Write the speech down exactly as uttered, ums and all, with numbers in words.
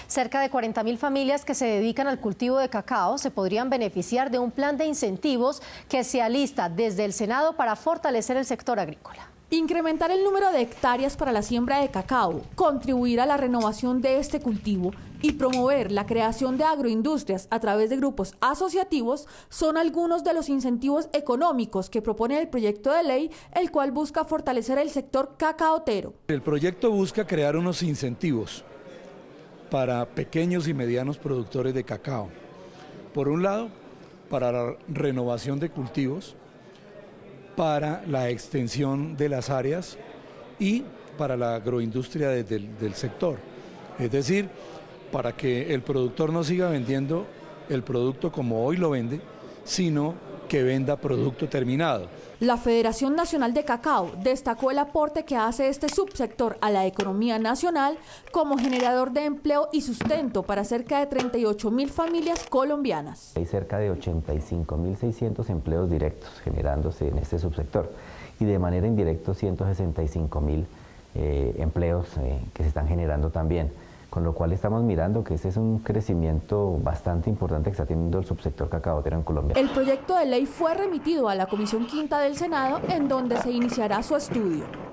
Cerca de cuarenta mil familias que se dedican al cultivo de cacao se podrían beneficiar de un plan de incentivos que se alista desde el Senado para fortalecer el sector agrícola. Incrementar el número de hectáreas para la siembra de cacao, contribuir a la renovación de este cultivo y promover la creación de agroindustrias a través de grupos asociativos son algunos de los incentivos económicos que propone el proyecto de ley, el cual busca fortalecer el sector cacaotero. El proyecto busca crear unos incentivos para pequeños y medianos productores de cacao. Por un lado, para la renovación de cultivos, para la extensión de las áreas y para la agroindustria desde el, del sector. Es decir, para que el productor no siga vendiendo el producto como hoy lo vende, sino que venda producto terminado. La Federación Nacional de Cacao destacó el aporte que hace este subsector a la economía nacional como generador de empleo y sustento para cerca de treinta y ocho mil familias colombianas. Hay cerca de ochenta y cinco mil seiscientos empleos directos generándose en este subsector y de manera indirecta ciento sesenta y cinco mil eh, empleos eh, que se están generando también. Con lo cual estamos mirando que ese es un crecimiento bastante importante que está teniendo el subsector cacaotero en Colombia. El proyecto de ley fue remitido a la Comisión Quinta del Senado, en donde se iniciará su estudio.